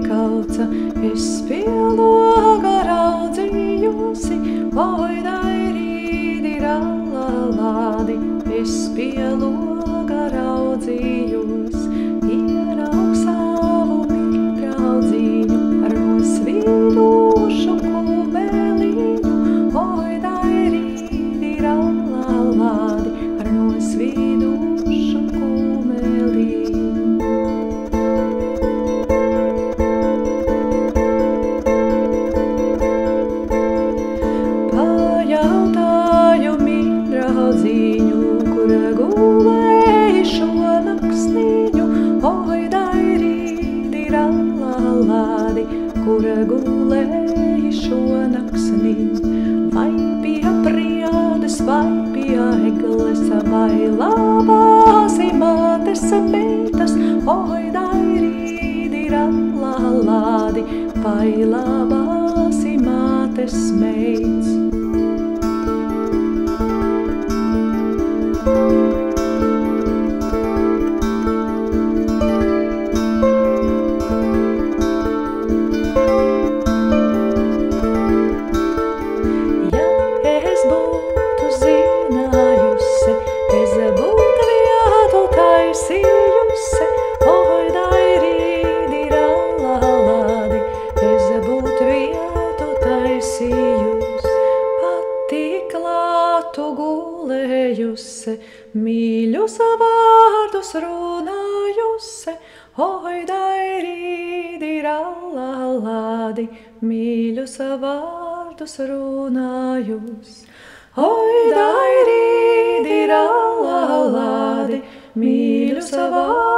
kauca, es pie loga raudzījusi, oi dairīdi rallādi, es pie loga raudzījos, ieraug savu mīļdraudzīņu ar nosvīdošu kumeliņu, oi dairīdi rallādi ar nosvīdošu kumeliņu. Pajautāju mīļdraudzīņu, kura gulēja šo naksniņu, oi dairīdi rallādi, kura gulēja šo naksniņu. Vai pie priādes, vai pie egles, vai labās mātes meitas, oi dairīdi rallādi, vai labās mātes meits. Mīļus vārdus runājuse, oi dairīdi rallādi, mīļus vārdus runājus. Oi dairīdi rallādi, mīļus vārdus